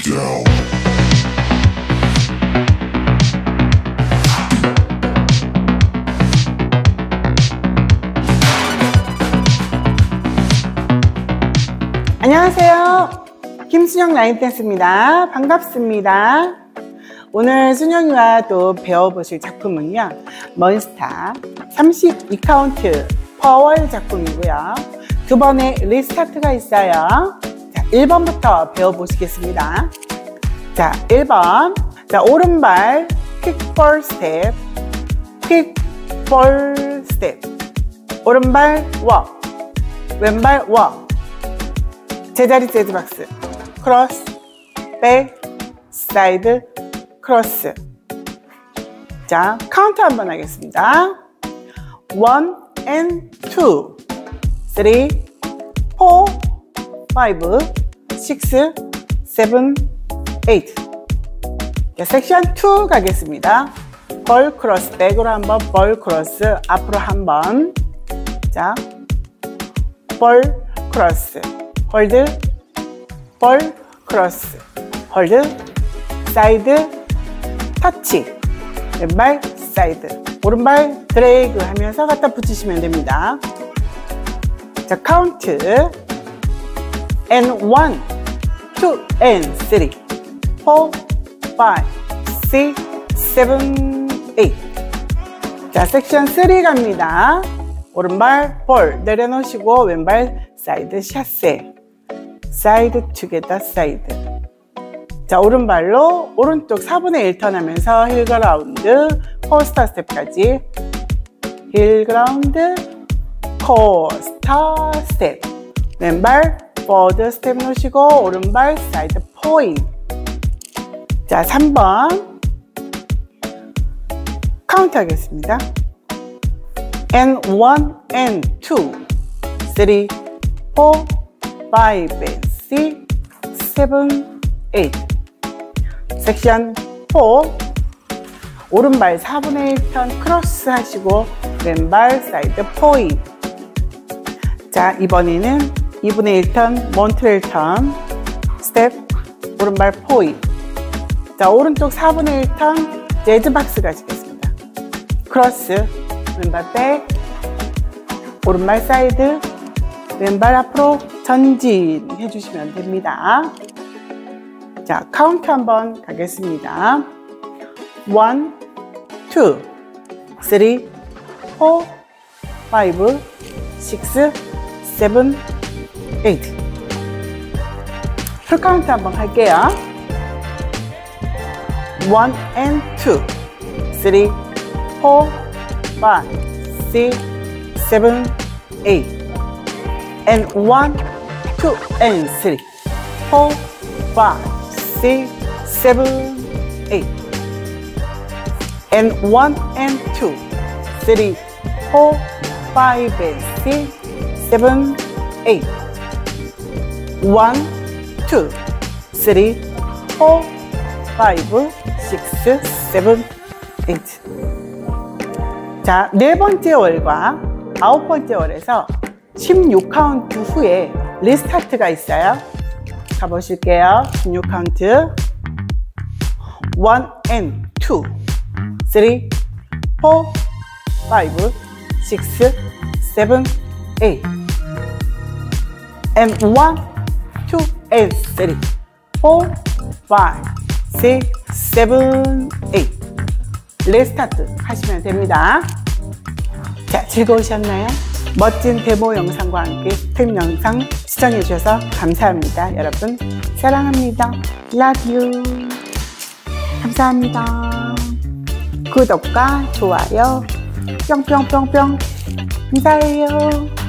down. 안녕하세요. 김순영 라인댄스입니다. 반갑습니다. 오늘 순영이와 또 배워보실 작품은요, 먼스타 32카운트 퍼월 작품이고요. 두 번의 리스타트가 있어요. 자, 1번부터 배워보시겠습니다. 자, 1번. 자, 오른발 킥볼 스텝, 킥볼 스텝. 오른발 워, 왼발 워. 제자리 재즈박스, 크로스, 백, 사이드, 크로스. 자, 카운트 한번 하겠습니다. 1 and 2, 3, 4, 5, 6, 7, 8. 자, 섹션 2 가겠습니다. 벌 크로스, 백으로 한번, 벌 크로스, 앞으로 한번. 자, 벌 크로스. 홀드, 볼, 크로스, 홀드, 사이드, 터치, 왼발, 사이드, 오른발 드래그 하면서 갖다 붙이시면 됩니다. 자, 카운트 and 1, 2 and 3, 4, 5, 6, 7, 8. 자, 섹션 3 갑니다. 오른발 볼 내려놓으시고 왼발 사이드 샷세, 사이드 투게더 사이드. 자, 오른발로 오른쪽 4분의 1 턴 하면서 힐 그라운드, 코스터 스텝까지. 힐 그라운드, 코스터 스텝. 왼발 포워드 스텝 놓으시고 오른발 사이드 포인. 자, 3번 카운트 하겠습니다. and 1 and 2, 3, 4, 5 and 6, 7, 8. 섹션 4. 오른발 4분의 1 턴 크로스 하시고 왼발 사이드 포인. 자, 이번에는 2분의 1 턴 몬트레일 턴 스텝, 오른발 포인. 자, 오른쪽 4분의 1 턴 재즈 박스 가시겠습니다. 크로스, 왼발 백, 오른발 사이드, 왼발 앞으로 전진 해주시면 됩니다. 자, 카운트 한번 가겠습니다. 1, 2, 3, 4, 5, 6, 7, 8. 풀 카운트 한번 할게요. 1 and 2, 3, 4, 5, 6, 7, 8. and 1, 2 and 3, 4, 5, 6, 7, 8. and 1 and 2, 3, 4, 5 and 6, 7, 8. 1, 2, 3, 4, 5, 6, 7, 8. 자, 네 번째 월과 아홉 번째 월에서 16카운트 후에 리스타트가 있어요. 가보실게요. 16카운트 1 and 2, 3, 4, 5, 6, 7, 8. and 1, 2 and 3, 4, 5, 6, 7, 8. 리스타트 하시면 됩니다. 자, 즐거우셨나요? 멋진 데모 영상과 함께 스텝 영상 시청해 주셔서 감사합니다. 여러분 사랑합니다. Love you. 감사합니다. 구독과 좋아요 뿅뿅뿅뿅 감사해요.